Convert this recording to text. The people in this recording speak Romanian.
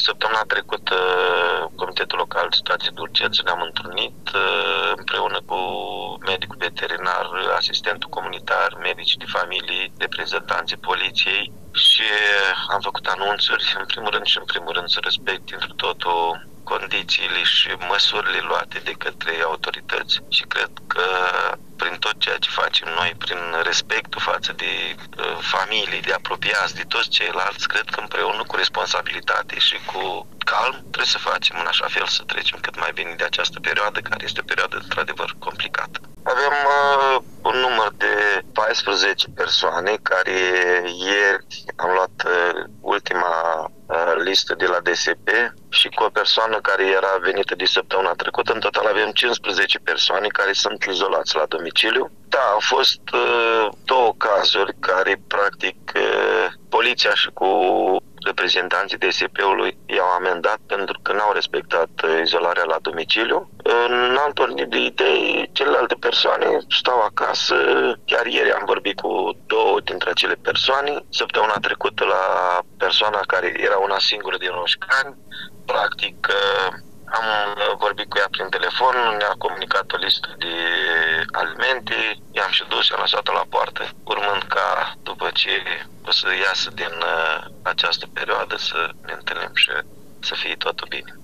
Săptămâna trecută, Comitetul Local de Situații de Urgență ne-am întâlnit împreună cu medicul veterinar, asistentul comunitar, medici de familie, reprezentanții poliției și am făcut anunțuri, în primul rând și în primul rând să respect întru totul condițiile și măsurile luate de către autorități și cred că prin tot ceea ce facem noi, prin respectul față de familii, de apropiați, de toți ceilalți, cred că împreună cu responsabilitate și cu calm trebuie să facem în așa fel să trecem cât mai bine de această perioadă, care este o perioadă într-adevăr complicată. Avem un număr de 14 persoane care ieri am luat ultima listă de la DSP și cu o persoană care era venită de săptămâna trecută. În total avem 15 persoane care sunt izolați la domiciliu. Da, au fost două cazuri care practic poliția și cu reprezentanții DSP-ului i-au amendat pentru că n-au respectat izolarea la domiciliu. În alt ordine de idei, celelalte persoane stau acasă. Chiar ieri am vorbit cu două dintre acele persoane. Săptămâna trecută la persoana care era una singură din Roșcani. Practic am vorbit cu ea prin telefon, ne-a comunicat o listă de alimente, i-am și dus și am lăsat-o la poartă, urmând ca după ce o să iasă din această perioadă să ne întâlnim și să fie totul bine.